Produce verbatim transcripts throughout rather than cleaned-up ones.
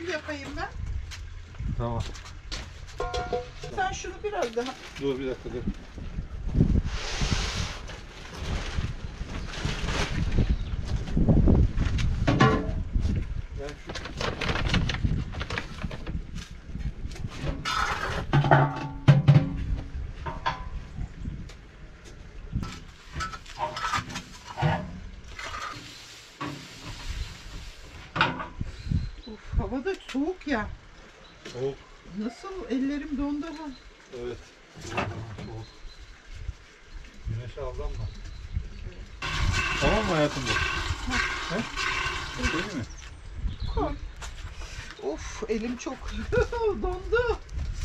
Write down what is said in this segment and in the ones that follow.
Nasıl yapayım ben? Tamam. Sen şunu biraz daha. Dur bir dakika dur. Ben şu... Of, hava da soğuk ya. Soğuk. Nasıl ellerim dondu ha. Evet. Soğuk. Güneşe aldanma. Tamam mı hayatım bu? He? Değil mi? Koy. Of, elim çok dondu.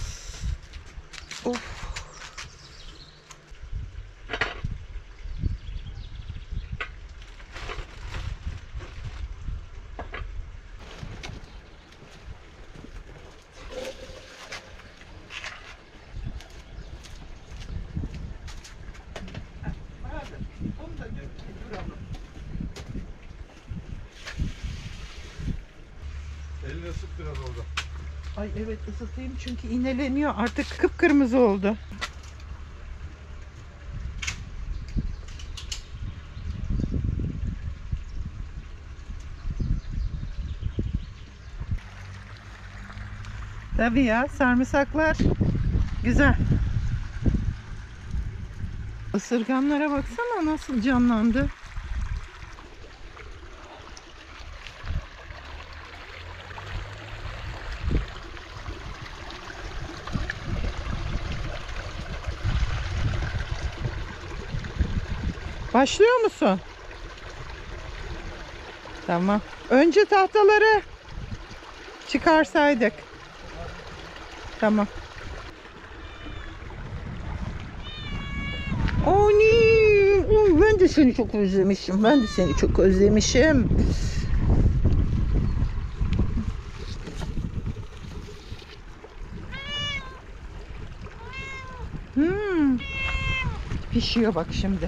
Of. Elini ısıt biraz orada. Ay evet, ısıtayım çünkü iğneleniyor. Artık kıpkırmızı oldu. Tabii ya, sarımsaklar güzel. Isırganlara baksana nasıl canlandı. Başlıyor musun? Tamam. Önce tahtaları çıkarsaydık. Tamam. Ani, ben de seni çok özlemişim. Ben de seni çok özlemişim. Hmm. Pişiyor bak şimdi.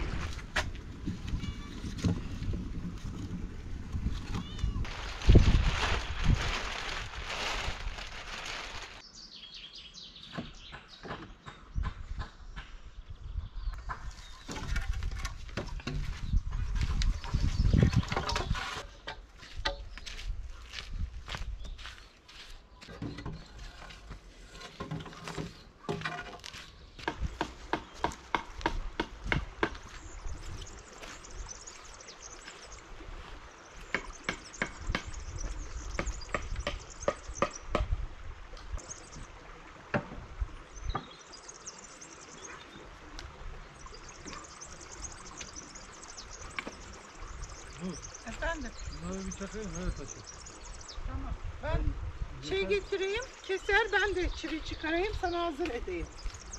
Efendim? Bunları bir çakayım, öyle taşı. Tamam. Ben şey getireyim, keser, ben de çivi çıkarayım, sana hazır edeyim.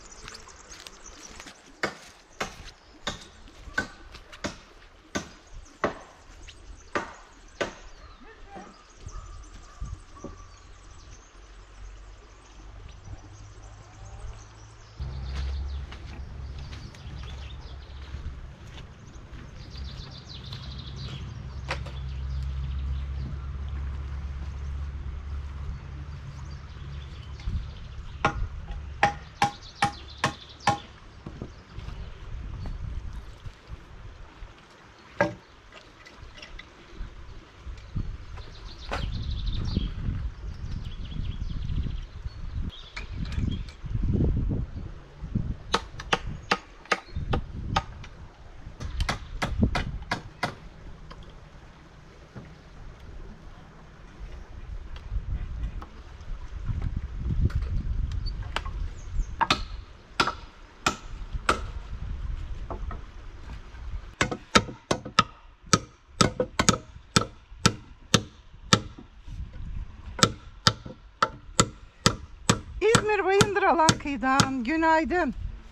İzmir Bayındıralan kıyıdan günaydın.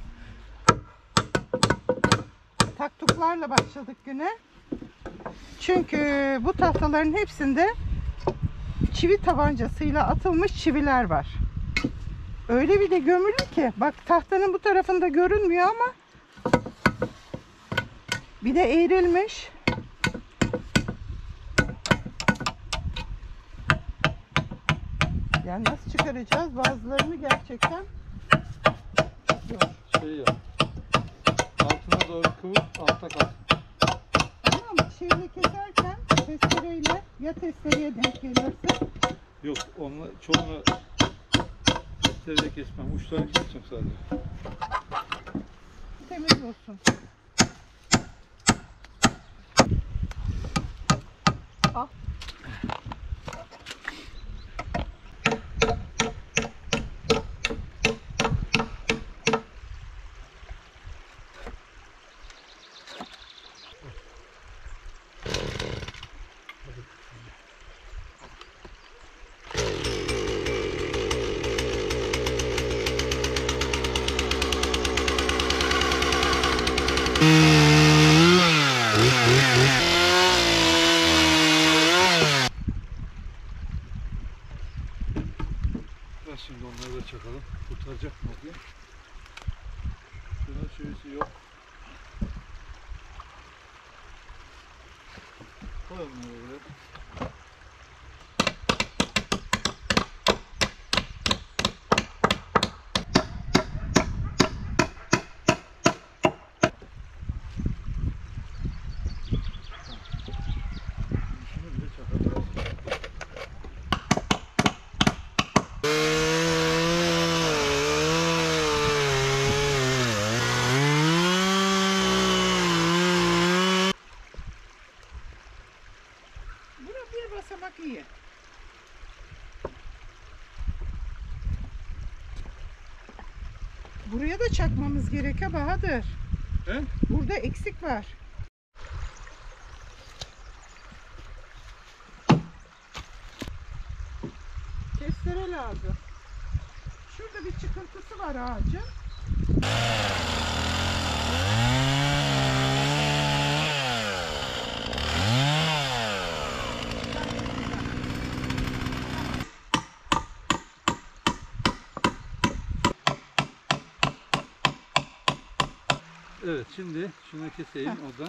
Taktuklarla başladık güne. Çünkü bu tahtaların hepsinde çivi tabancasıyla atılmış çiviler var. Öyle bir de gömülü ki, bak tahtanın bu tarafında görünmüyor ama bir de eğrilmiş. Yani nasıl çıkaracağız? Bazılarını gerçekten çok zor. Şey ya. Altına doğru kıvır, altta kal. Ama şeyle keserken testereyle ya testereye denk gelirse. Yok, onunla çoğunu testereyle kesmem. Uçlarını keseceğim sadece. Temiz olsun. Al. Biraz şimdi onları da çakalım. Kurtaracak mı diye. Şunun çivisi yok. Koyalım böyle. Şunu bile çakalım. Buna bir basamak iyi. Buraya da çakmamız gerek Bahadır. He? Burada eksik var. Testere lazım. Şurada bir çıkıntısı var ağacın. Evet, şimdi şunu keseyim oradan.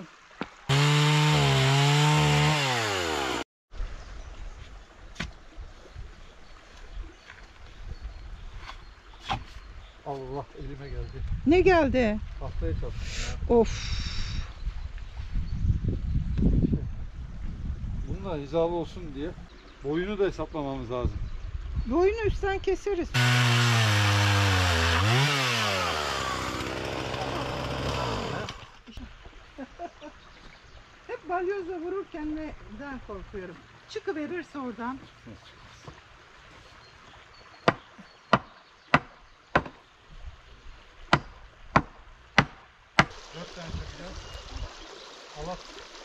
Allah, elime geldi. Ne geldi? Tahtaya çarptım ya. Of. Bununla hizalı olsun diye boyunu da hesaplamamız lazım. Boyunu üstten keseriz. Hep balyozla vururken neden korkuyorum? Çıkıverirse oradan. Dört tane çakacağız. Halat.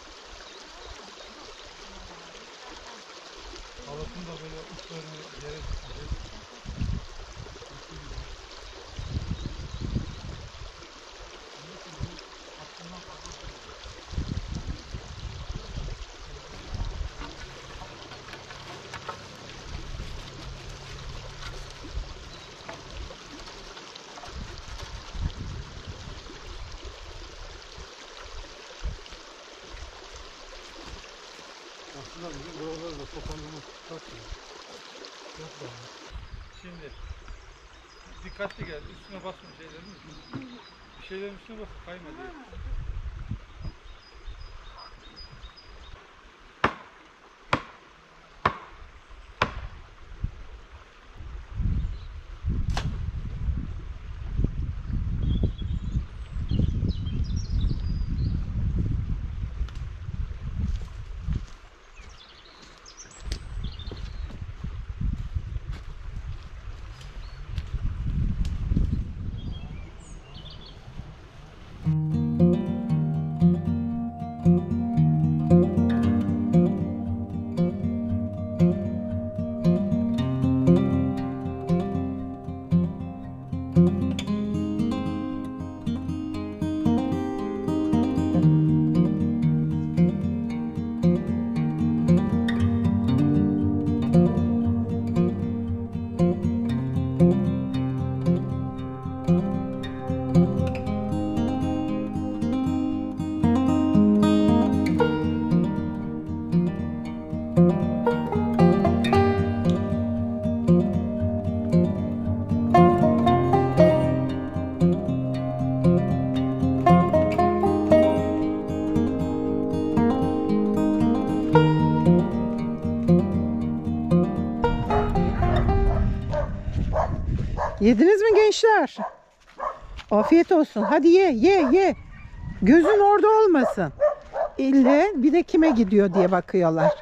Halatın da böyle uçlarını yere tutacağız. Aslında bizim buraları da toparlamak tutsak. Şimdi dikkatli gel, üstüne basma şeylerin. Bir şeylerin üstüne bas, kayma diye. Müzik Yediniz mi gençler? Afiyet olsun. Hadi ye ye ye. Gözün orada olmasın. İlle bir de kime gidiyor diye bakıyorlar.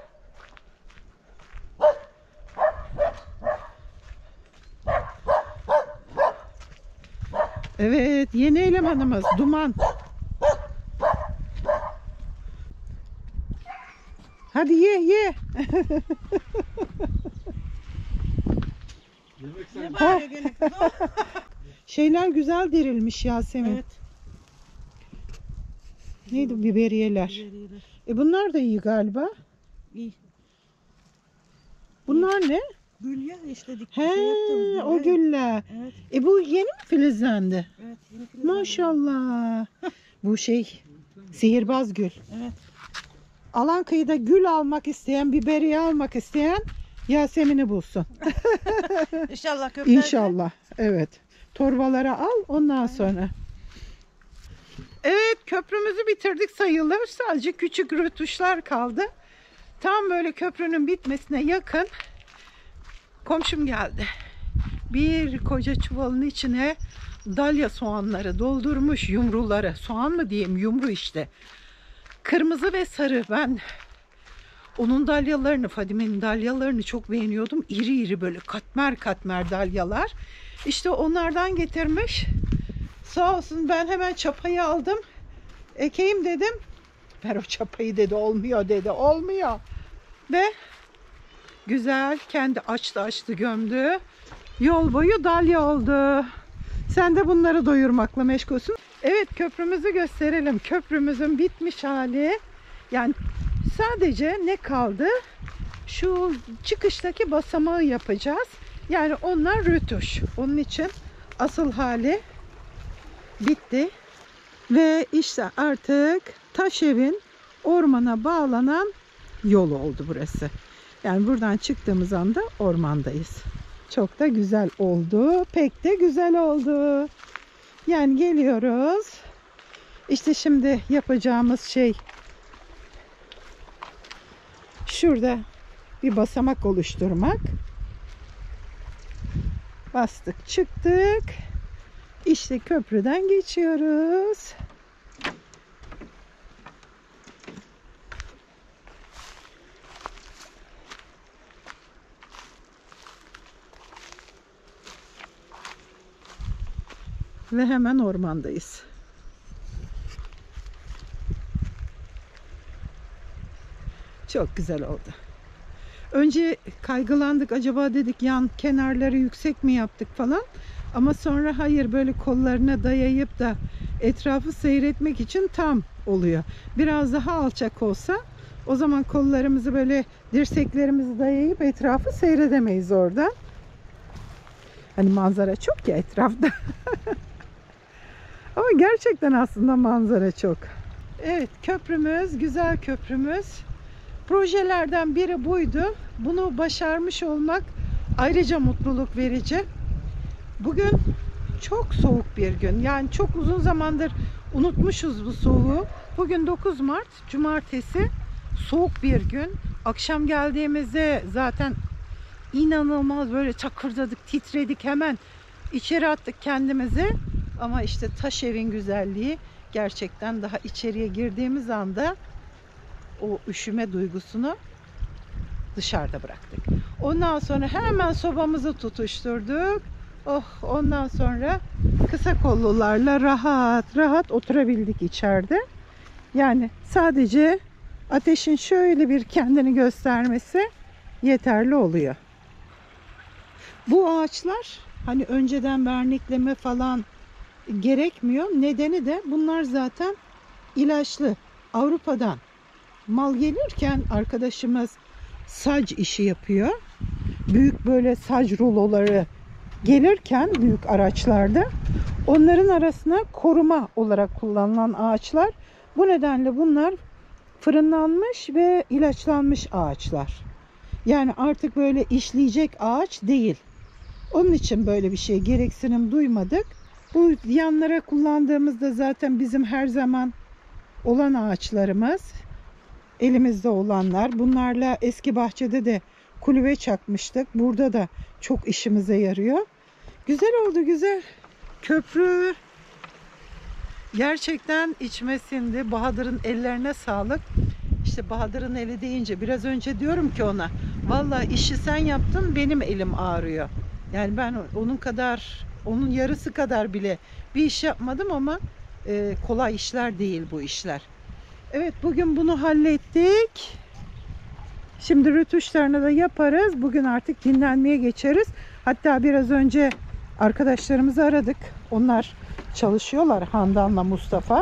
Evet, yeni elemanımız Duman. Hadi ye ye. Yemek sen. Ha. Şeyler güzel derilmiş Yasemin. Evet. Neydi biberiyeler? E bunlar da iyi galiba. İyi. Bunlar ne? Gül ya işte dik He, şey yaptığımız o evet. güller. Evet. E bu yeni mi filizlendi? Evet. Yeni filizlendi. Maşallah. Bu şey sihirbaz gül. Evet. Alan kıyıda gül almak isteyen, biberiye almak isteyen Yasemin'i bulsun. İnşallah köprü. İnşallah. Evet. Torbalara al ondan sonra. Evet, köprümüzü bitirdik sayılır. Sadece küçük rötuşlar kaldı. Tam böyle köprünün bitmesine yakın komşum geldi. Bir koca çuvalın içine dalya soğanları doldurmuş, yumruları. Soğan mı diyeyim, yumru işte. Kırmızı ve sarı. Ben onun dalyalarını, Fadime'nin dalyalarını çok beğeniyordum. İri iri böyle katmer katmer dalyalar. İşte onlardan getirmiş. Sağ olsun, ben hemen çapayı aldım. Ekeyim dedim. Ver o çapayı dedi, olmuyor dedi. Olmuyor. Ve güzel kendi açtı açtı gömdü. Yol boyu dalya oldu. Sen de bunları doyurmakla meşgulsün. Evet, köprümüzü gösterelim. Köprümüzün bitmiş hali. Yani sadece ne kaldı? Şu çıkıştaki basamağı yapacağız. Yani onlar rötuş. Onun için asıl hali bitti. Ve işte artık Taşev'in ormana bağlanan yol oldu burası. Yani buradan çıktığımız anda ormandayız. Çok da güzel oldu. Pek de güzel oldu. Yani geliyoruz. İşte şimdi yapacağımız şey şurada bir basamak oluşturmak. Bastık, çıktık. İşte köprüden geçiyoruz. Ve hemen ormandayız. Çok güzel oldu. Önce kaygılandık, acaba dedik yan kenarları yüksek mi yaptık falan. Ama sonra hayır, böyle kollarına dayayıp da etrafı seyretmek için tam oluyor. Biraz daha alçak olsa o zaman kollarımızı böyle dirseklerimizi dayayıp etrafı seyredemeyiz oradan. Hani manzara çok ya etrafta. Ama gerçekten aslında manzara çok. Evet, köprümüz, güzel köprümüz. Projelerden biri buydu. Bunu başarmış olmak ayrıca mutluluk verici. Bugün çok soğuk bir gün. Yani çok uzun zamandır unutmuşuz bu soğuğu. Bugün dokuz Mart, Cumartesi. Soğuk bir gün. Akşam geldiğimizde zaten inanılmaz böyle çakırdadık, titredik, hemen içeri attık kendimizi. Ama işte Taşev'in güzelliği, gerçekten daha içeriye girdiğimiz anda o üşüme duygusunu dışarıda bıraktık. Ondan sonra hemen sobamızı tutuşturduk. Oh, ondan sonra kısa kollularla rahat rahat oturabildik içeride. Yani sadece ateşin şöyle bir kendini göstermesi yeterli oluyor. Bu ağaçlar hani önceden vernikleme falan gerekmiyor. Nedeni de bunlar zaten ilaçlı. Avrupa'dan mal gelirken arkadaşımız sac işi yapıyor. Büyük böyle sac ruloları gelirken büyük araçlarda onların arasına koruma olarak kullanılan ağaçlar. Bu nedenle bunlar fırınlanmış ve ilaçlanmış ağaçlar. Yani artık böyle işleyecek ağaç değil. Onun için böyle bir şey gereksinim duymadık. Bu yanlara kullandığımızda zaten bizim her zaman olan ağaçlarımız, elimizde olanlar. Bunlarla eski bahçede de kulübe çakmıştık. Burada da çok işimize yarıyor. Güzel oldu, güzel. Köprü gerçekten içmesinde. Bahadır'ın ellerine sağlık. İşte Bahadır'ın eli deyince biraz önce diyorum ki ona, vallahi işi sen yaptın, benim elim ağrıyor. Yani ben onun kadar, onun yarısı kadar bile bir iş yapmadım ama e, kolay işler değil bu işler. Evet, bugün bunu hallettik. Şimdi rötuşlarını da yaparız. Bugün artık dinlenmeye geçeriz. Hatta biraz önce arkadaşlarımızı aradık. Onlar çalışıyorlar, Handan'la Mustafa.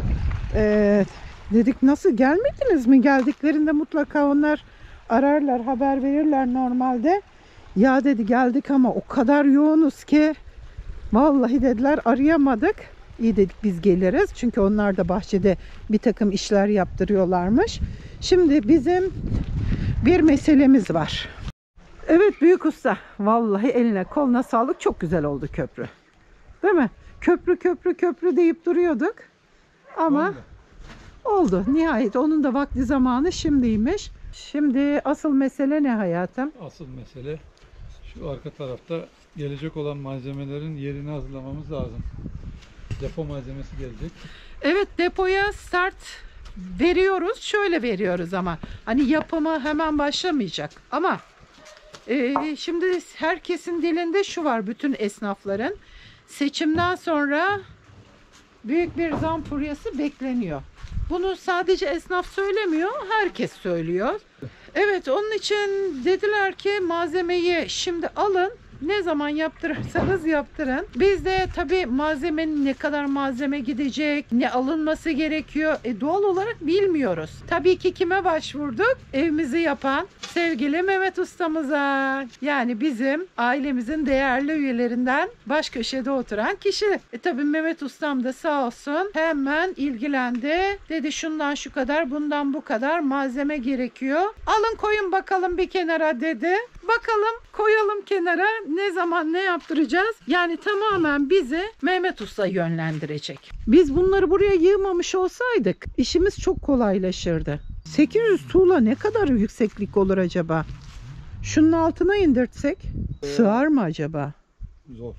Ee, dedik nasıl, gelmediniz mi? Geldiklerinde mutlaka onlar ararlar, haber verirler normalde. Ya dedi, geldik ama o kadar yoğunuz ki vallahi dediler arayamadık. İyi dedik, biz geliriz. Çünkü onlar da bahçede bir takım işler yaptırıyorlarmış. Şimdi bizim bir meselemiz var. Evet büyük usta. Vallahi eline koluna sağlık. Çok güzel oldu köprü. Değil mi? Köprü köprü köprü deyip duruyorduk. Ama Oldu. oldu. Nihayet onun da vakti zamanı şimdiymiş. Şimdi asıl mesele ne hayatım? Asıl mesele şu arka tarafta gelecek olan malzemelerin yerini hazırlamamız lazım. Depo malzemesi gelecek. Evet, depoya start veriyoruz. Şöyle veriyoruz ama hani yapımı hemen başlamayacak. Ama e, şimdi herkesin dilinde şu var, bütün esnafların. Seçimden sonra büyük bir zam furyası bekleniyor. Bunu sadece esnaf söylemiyor, herkes söylüyor. Evet, onun için dediler ki malzemeyi şimdi alın. Ne zaman yaptırırsanız yaptırın. Biz de tabii malzemenin ne kadar malzeme gidecek, ne alınması gerekiyor. E, doğal olarak bilmiyoruz. Tabii ki kime başvurduk? Evimizi yapan sevgili Mehmet ustamıza. Yani bizim ailemizin değerli üyelerinden baş köşede oturan kişi. E tabii Mehmet ustam da sağ olsun hemen ilgilendi. Dedi şundan şu kadar, bundan bu kadar malzeme gerekiyor. Alın koyun bakalım bir kenara dedi. Bakalım koyalım kenara, ne zaman ne yaptıracağız? Yani tamamen bizi Mehmet Usta yönlendirecek. Biz bunları buraya yığmamış olsaydık işimiz çok kolaylaşırdı. sekiz yüz tuğla ne kadar yükseklik olur acaba? Şunun altına indirtsek sığar mı acaba? Zor.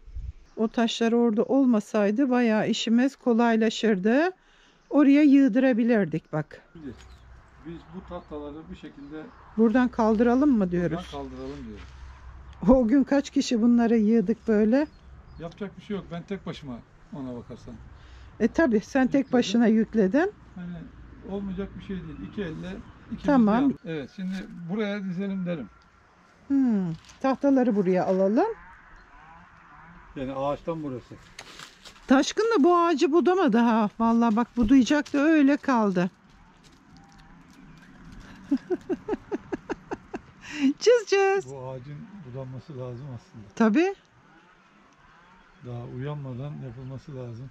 O taşlar orada olmasaydı bayağı işimiz kolaylaşırdı. Oraya yığdırabilirdik bak. Şimdi biz bu tahtaları bir şekilde Buradan kaldıralım mı diyoruz? buradan kaldıralım diyoruz. O gün kaç kişi bunları yığdık böyle? Yapacak bir şey yok. Ben tek başıma ona bakarsan. E tabi sen tek başına yükledin. Hani olmayacak bir şey değil. İki elle ikimiz Tamam. de- Evet, şimdi buraya dizelim derim. Hmm, tahtaları buraya alalım. Yani ağaçtan burası. Taşkın da bu ağacı budamadı ha. Vallahi bak budayacak da öyle kaldı. Cız cız. Bu ağacın budanması lazım aslında. Tabi. Daha uyanmadan yapılması lazım.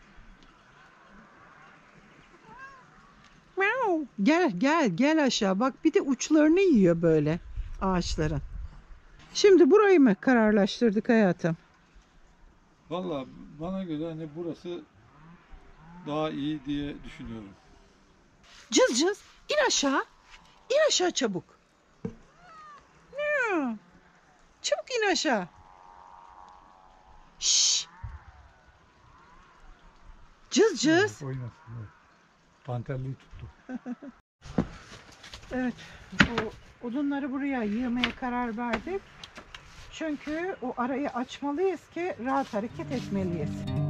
Gel gel gel aşağı. Bak bir de uçlarını yiyor böyle ağaçların. Şimdi burayı mı kararlaştırdık hayatım? Vallahi bana göre hani burası daha iyi diye düşünüyorum. Cız cız. İn aşağı. İn aşağı çabuk. Ne? Çabuk in aşağı. Şşş. Cız cız. Oynasın. Evet. Panterliği tuttu. Evet. O odunları buraya yığmaya karar verdik. Çünkü o arayı açmalıyız ki rahat hareket etmeliyiz.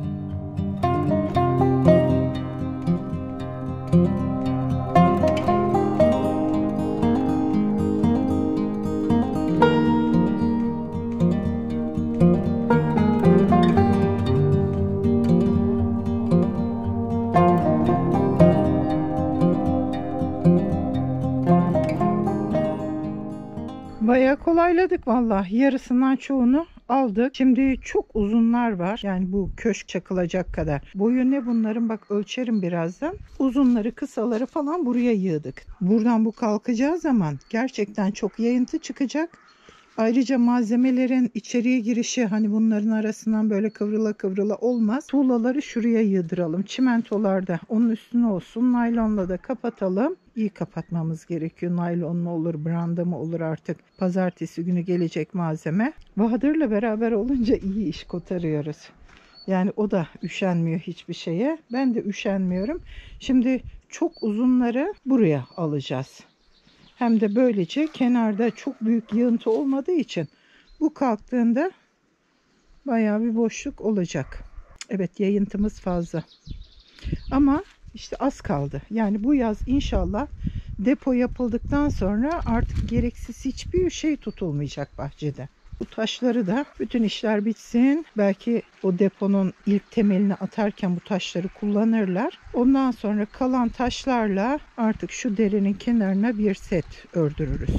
Bayağı kolayladık vallahi. Yarısından çoğunu aldık. Şimdi çok uzunlar var. Yani bu köşk çakılacak kadar. Boyu ne bunların, bak ölçerim birazdan. Uzunları, kısaları falan buraya yığdık. Buradan bu kalkacağı zaman gerçekten çok yayıntı çıkacak. Ayrıca malzemelerin içeriye girişi hani bunların arasından böyle kıvrıla kıvrıla olmaz. Tuğlaları şuraya yığdıralım. Çimentolar da onun üstüne olsun. Naylonla da kapatalım. İyi kapatmamız gerekiyor. Naylon mu olur, branda mı olur artık. Pazartesi günü gelecek malzeme. Bahadır'la beraber olunca iyi iş kotarıyoruz. Yani o da üşenmiyor hiçbir şeye. Ben de üşenmiyorum. Şimdi çok uzunları buraya alacağız. Hem de böylece kenarda çok büyük yığıntı olmadığı için bu kalktığında bayağı bir boşluk olacak. Evet, yayıntımız fazla. Ama işte az kaldı. Yani bu yaz inşallah depo yapıldıktan sonra artık gereksiz hiçbir şey tutulmayacak bahçede. Bu taşları da bütün işler bitsin. Belki o deponun ilk temelini atarken bu taşları kullanırlar. Ondan sonra kalan taşlarla artık şu derenin kenarına bir set ördürürüz.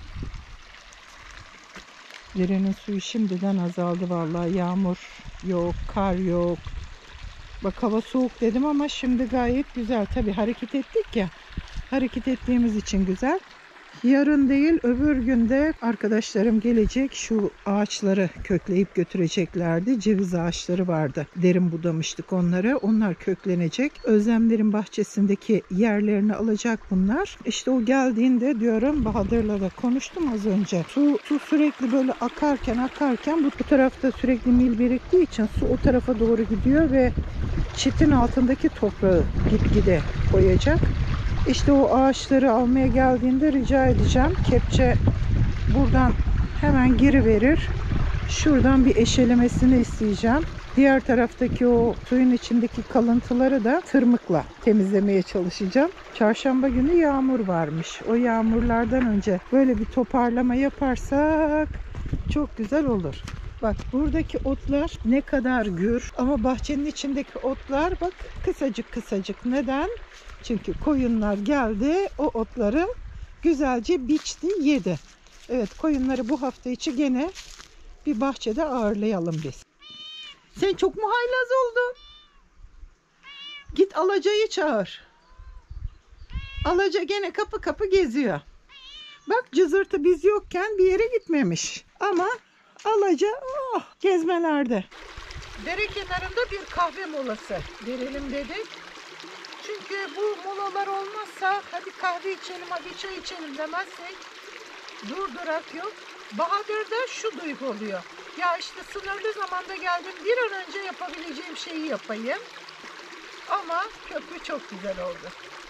Derenin suyu şimdiden azaldı vallahi. Yağmur yok, kar yok. Bak hava soğuk dedim ama şimdi gayet güzel. Tabii hareket ettik ya. Hareket ettiğimiz için güzel. Yarın değil öbür günde arkadaşlarım gelecek. Şu ağaçları kökleyip götüreceklerdi. Ceviz ağaçları vardı. Derin budamıştık onları. Onlar köklenecek. Özlemlerin bahçesindeki yerlerini alacak bunlar. İşte o geldiğinde diyorum, Bahadır'la da konuştum az önce. Su, su sürekli böyle akarken akarken bu, bu tarafta sürekli mil biriktiği için su o tarafa doğru gidiyor ve çitin altındaki toprağı gitgide koyacak. İşte o ağaçları almaya geldiğinde rica edeceğim. Kepçe buradan hemen geri verir. Şuradan bir eşelemesini isteyeceğim. Diğer taraftaki o suyun içindeki kalıntıları da tırmıkla temizlemeye çalışacağım. Çarşamba günü yağmur varmış. O yağmurlardan önce böyle bir toparlama yaparsak çok güzel olur. Bak buradaki otlar ne kadar gür ama bahçenin içindeki otlar bak kısacık kısacık. Neden? Çünkü koyunlar geldi, o otları güzelce biçti, yedi. Evet, koyunları bu hafta içi gene bir bahçede ağırlayalım biz. Sen çok mu haylaz oldun? Git Alaca'yı çağır. Alaca gene kapı kapı geziyor. Bak cızırtı biz yokken bir yere gitmemiş. Ama Alaca oh, gezmelerde. Dere kenarında bir kahve molası verelim dedik. Çünkü bu molalar olmazsa hadi kahve içelim, hadi çay içelim demezsek durdurak yok. Bahadır'da şu duygu oluyor. Ya işte sınırlı zamanda geldim, bir an önce yapabileceğim şeyi yapayım. Ama köprü çok güzel oldu.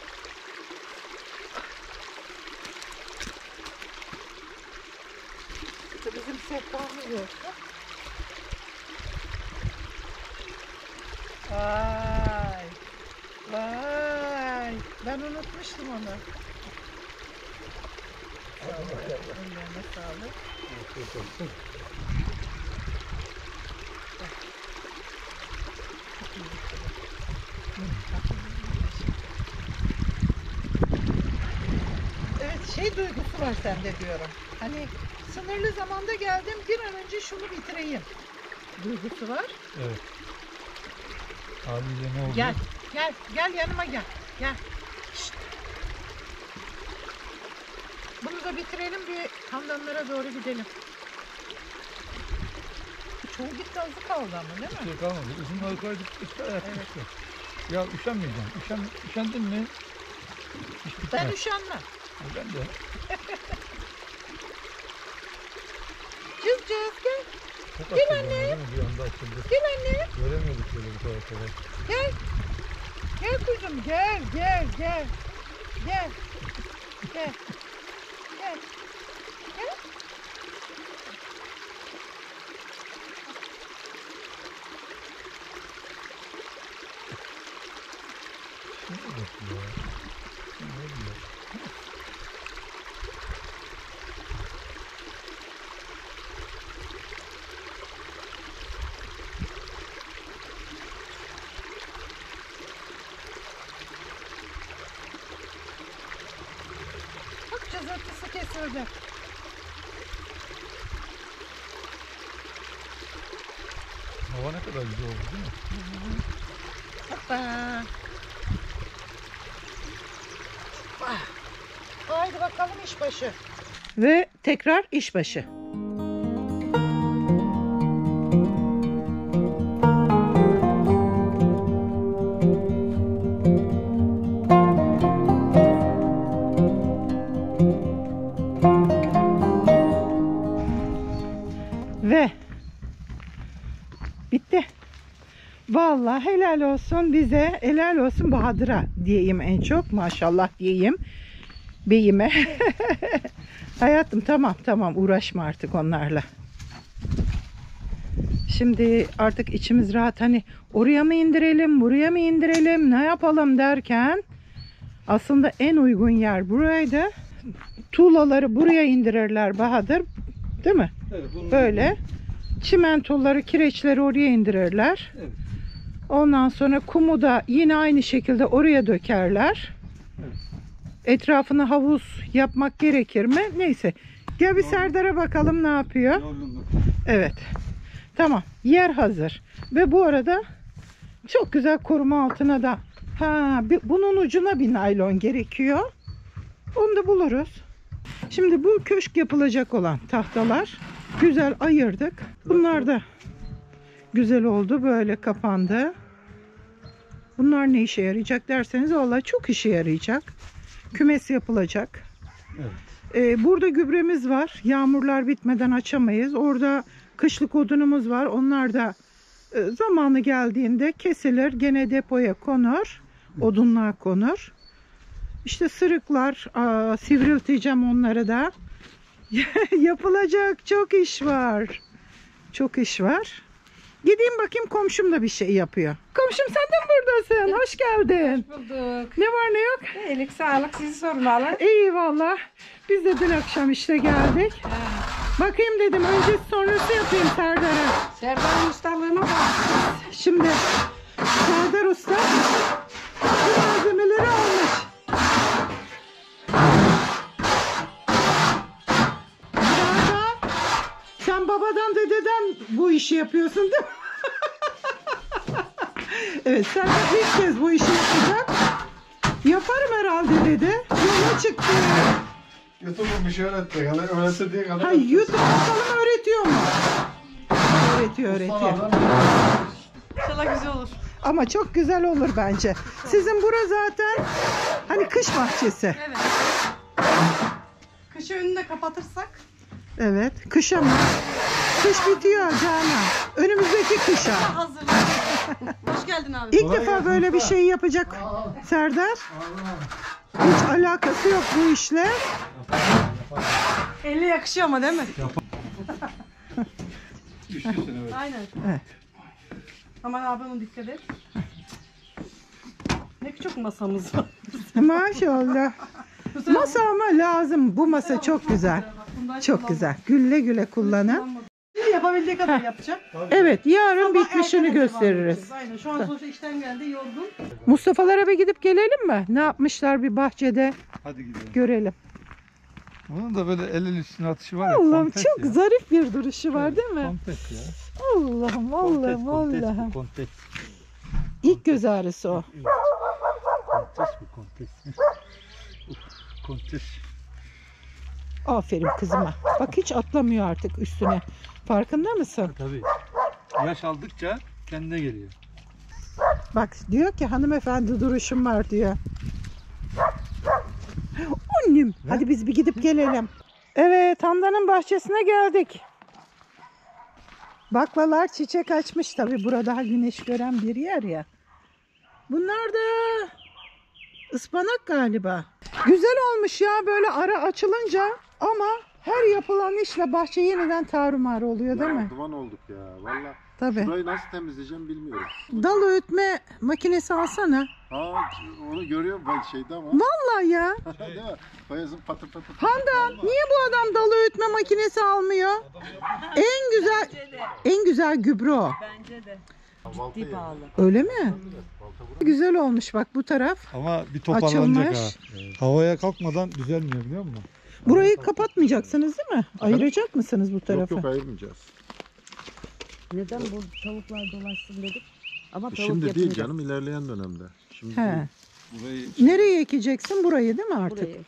İşte bizim sehpamız yoktu. Vay. Vay. Ben unutmuştum onu. Ellerine sağlık. Evet, şey duygusu var sende diyorum. Hani sınırlı zamanda geldim, bir an önce şunu bitireyim duygusu var. Evet. Haliyle ne oldu? Gel, gel, gel yanıma gel. Gel. Şşt. Bunu da bitirelim, bir kandanlara doğru gidelim. Çoğu gitti, azı kaldı ama değil mi? Bir şey kalmadı. Uzunları koyduk, işte ayak evet. Işte. Ya üşenmeyeceğim. Üşen, üşendin mi? Ben üşenmem. Ben de. Cız cız gel. Çok gel anne. Bir anda açıldı. Gel anne. Göremiyorduk böyle bu kadar kolay. Gel. Gel kuzum gel gel gel. Gel. Gel. Gel. Gel. Şimdi bakıyor. Şimdi bakıyor. Bak cızırtısı kesildi. Hava ne kadar güzel oldu değil mi? Hı hı. Hoppa. Haydi bakalım işbaşı. Ve tekrar işbaşı. Vallahi helal olsun bize, helal olsun Bahadır'a diyeyim en çok. Maşallah diyeyim beyime. Hayatım tamam tamam uğraşma artık onlarla. Şimdi artık içimiz rahat, hani oraya mı indirelim, buraya mı indirelim, ne yapalım derken aslında en uygun yer buraydı. Tuğlaları buraya indirirler Bahadır, değil mi? Evet, bunu Böyle çimentoları, kireçleri oraya indirirler. Evet. Ondan sonra kumu da yine aynı şekilde oraya dökerler. Evet. Etrafına havuz yapmak gerekir mi? Neyse. Gel bir Serdar'a bakalım ne yapıyor. Yorgunluk. Evet. Tamam. Yer hazır. Ve bu arada çok güzel koruma altına da ha, bir- bunun ucuna bir naylon gerekiyor. Onu da buluruz. Şimdi bu köşk yapılacak olan tahtalar güzel ayırdık. Bunlar da güzel oldu. Böyle kapandı. Bunlar ne işe yarayacak derseniz vallahi çok işe yarayacak. Kümes yapılacak. Evet. Ee, burada gübremiz var. Yağmurlar bitmeden açamayız. Orada kışlık odunumuz var. Onlar da e, zamanı geldiğinde kesilir. Gene depoya konur. Odunluğa konur. İşte sırıklar. Aa, sivrilteceğim onları da. Yapılacak çok iş var. Çok iş var. Gideyim bakayım, komşum da bir şey yapıyor. Komşum sen de mi buradasın? Hoş geldin. Bulduk. Ne var ne yok? İyilik, sağlık sizi sormalı. İyi valla. Biz de dün akşam işte geldik. Bakayım dedim, öncesi sonrası yapayım Serdar'a. Serdar'ın ustalığına bak. Şimdi Serdar Usta bu malzemeleri almış. Serdar, sen babadan dededen bu işi yapıyorsun değil mi? Evet, Serdar ilk kez bu işi yapacak. Yaparım herhalde dedi. Yola çıktı. YouTube'un bir şey öğretti. Yani öğretti kadar. Ha, YouTube bakalım öğretiyor mu? Öğretiyor, öğretiyor. İnşallah güzel olur. Ama çok güzel olur bence. Sizin bura zaten hani kış bahçesi. Evet. Kışı önünde kapatırsak. Evet. Kışa mı? Kış bitiyor Canan. Önümüzdeki kışa. Hazırlık. Hoş geldin abi. İlk defa böyle bir şey yapacak Serdar. Hiç alakası yok bu işle. Elle yakışıyor ama değil mi? Üşüsün evet. Aynen. Evet. Aman abi onu dikkat et. Ne küçük masamız var. Maşallah. Masa ama lazım. Bu masa çok güzel. Bundan Çok güzel. Gülle güle kullanın. Şimdi yapabildiği kadar yapacağım. Evet, yarın Ama bitmişini erkene devam gösteririz. edeceğiz. Aynen. Şu an sonuçta işten geldi, yorgun. Mustafa'lara bir gidip gelelim mi? Ne yapmışlar bir bahçede Hadi gidelim. görelim. Bunun da böyle elin üstüne atışı var ya. Allah'ım kontes çok ya. zarif bir duruşu var değil mi? Kontes ya. Allah'ım Allah'ım Kontes, Allah'ım. bu, kontes. İlk göz ağrısı o. Kontes bu kontes. Uf, kontes. Aferin kızıma. Bak hiç atlamıyor artık üstüne. Farkında mısın? Tabii. Yaş aldıkça kendine geliyor. Bak diyor ki hanımefendi duruşum var diyor. Annem. Hadi biz bir gidip gelelim. Evet, Handan'ın bahçesine geldik. Baklalar çiçek açmış tabii. Burada daha güneş gören bir yer ya. Bunlar da ıspanak galiba. Güzel olmuş ya böyle ara açılınca, ama her yapılan işle bahçe yeniden tarumar oluyor değil mi? Duman olduk ya. Valla. Tabii. Burayı nasıl temizleyeceğim bilmiyorum. Dal öğütme makinesi alsana. Ha, onu görüyorum ben şeyde ama. Vallahi ya. Değil mi? Bayez'in patır patır. Handan, niye bu adam dal öğütme makinesi almıyor? En güzel en güzel gübre o. Bence de. Ciddi pahalı. Öyle mi? Güzel olmuş bak bu taraf. Ama bir toparlanacak Açılmış. ha. Havaya kalkmadan düzelmiyor biliyor musun? Burayı kapatmayacaksınız değil mi? Ayıracak mısınız bu Yok tarafı? yok ayırmayacağız. Neden bu tavuklar dolaşsın dedik? Ama tavuk Şimdi değil yapmayacağız. canım, ilerleyen dönemde. Şimdi He. değil. Burayı Nereye ekeceksin? Burayı değil mi artık? Burayı.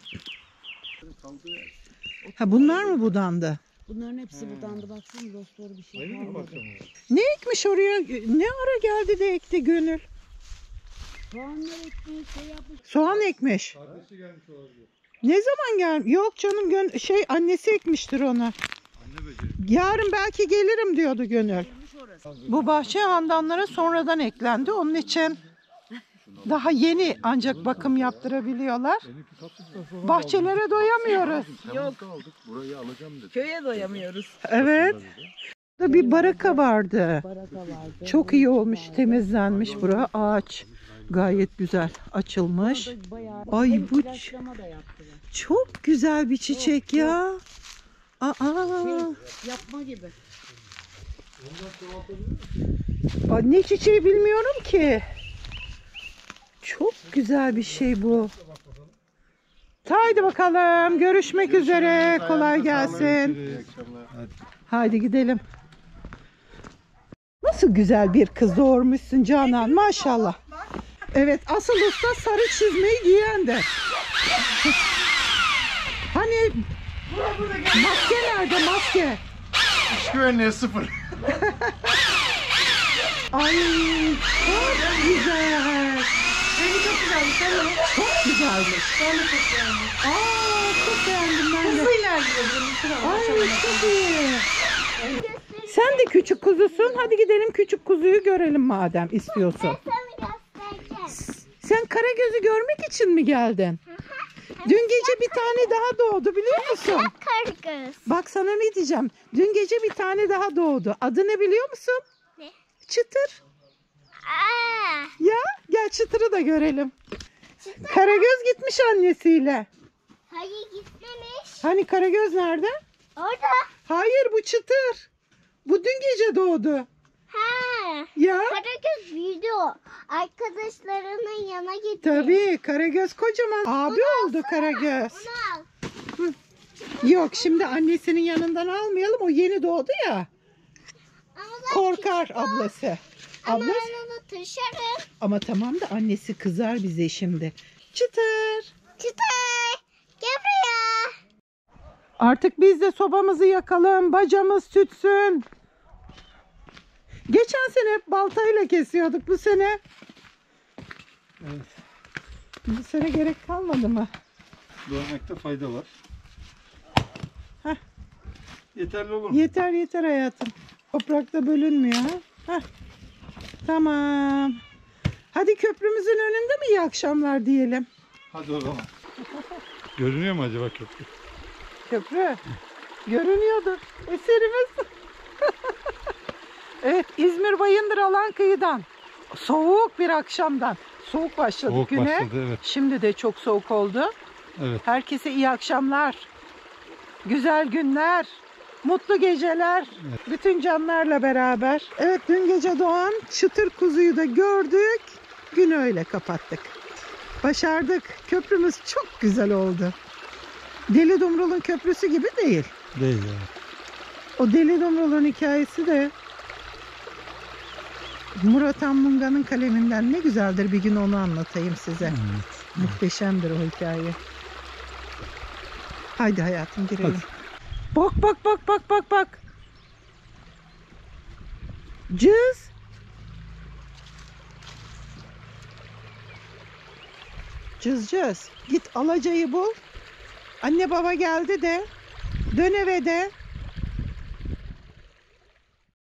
Ha, bunlar mı budandı? Bunların hepsi budandı. Baksana dostları bir şey ayrı mı kalmadı. bakacağım? Ne ekmiş oraya? Ne ara geldi de ekti Gönül? Soğanlar ekmeği şey yapmış. Soğan ekmiş. Kardeşi gelmiş olabilir. Ne zaman gel? Yok canım, Gön şey annesi ekmiştir onu. Anne beceri. Yarın belki gelirim diyordu Gönül. Gelmiş sonrası. Bu bahçe handanlara sonradan eklendi. Onun için daha yeni ancak bakım yaptırabiliyorlar. Bahçelere doyamıyoruz. Yok. Köye doyamıyoruz. Evet. Burada bir baraka vardı. Baraka vardı. Çok iyi olmuş, temizlenmiş bura. Ağaç gayet güzel açılmış. Orada bayağı Ay hem bu ç- ilaçlama da yaptılar. çok güzel bir çiçek ya. Aa, Şey, yapma gibi. Aa, ne çiçeği bilmiyorum ki. Çok güzel bir şey bu. Haydi bakalım. Görüşmek üzere. Kolay gelsin. İyi akşamlar. Haydi gidelim. Nasıl güzel bir kız doğurmuşsun Canan. Maşallah. Evet, asıl usta sarı çizmeyi giyen de. Hani maske nerede maske? İş güvenliği sıfır. Ay çok güzel. Rengi çok güzelmiş. Ben onu Çok güzelmiş. ben de çok beğendim. Aa çok beğendim ben de. Hızlı ilerliyor bunun için ama. Ay çok iyi. Sen de küçük kuzusun. Hadi gidelim küçük kuzuyu görelim madem istiyorsun. Sana göstereceğim. Sen Karagöz'ü görmek için mi geldin? Dün gece bir tane daha doğdu biliyor musun? Karagöz. Bak sana ne diyeceğim. Dün gece bir tane daha doğdu. Adı ne biliyor musun? Ne? Çıtır. Aa, Ya gel Çıtır'ı da görelim. Karagöz gitmiş annesiyle. hayır gitmemiş. Hani Karagöz nerede? Orada. Hayır bu Çıtır. Bu dün gece doğdu. Ha. Ya Karagöz büyüdü o. Arkadaşlarının yana gitti. tabii Karagöz kocaman abi oldu Karagöz. Onu al. Yok şimdi annesinin yanından almayalım. O yeni doğdu ya. Ama ben Korkar küçük o. ablası. Ama Abla ben onu taşırım. ama tamam da annesi kızar bize şimdi. Çıtır. Çıtay. Gel buraya. Artık biz de sobamızı yakalım. Bacamız tütsün. Geçen sene hep baltayla kesiyorduk. Bu sene Evet. bu sene gerek kalmadı mı? Dövmekte fayda var. Heh. Yeterli olur mu? Yeter yeter hayatım. Toprakta bölünmüyor. Ha? Heh. Tamam. Hadi köprümüzün önünde mi iyi akşamlar diyelim? Hadi o zaman. Görünüyor mu acaba köprü? Köprü. Görünüyordur. Eserimiz. Evet, İzmir Bayındır alan kıyıdan. Soğuk bir akşamdan. Soğuk başladık Soğuk güne. başladı, evet. Şimdi de çok soğuk oldu. Evet. Herkese iyi akşamlar. Güzel günler. Mutlu geceler. Bütün canlarla beraber. Evet, dün gece doğan çıtır kuzuyu da gördük. Günü öyle kapattık. Başardık. Köprümüz çok güzel oldu. Deli Dumrul'un köprüsü gibi değil. Değil yani. O Deli Dumrul'un hikayesi de Murat Anmunga'nın kaleminden ne güzeldir, bir gün onu anlatayım size. Evet. Muhteşemdir o hikaye. Haydi hayatım girelim. Bak bak bak bak bak bak. Cız. Cız cız. Git alacayı bul. Anne baba geldi de. Dön eve de.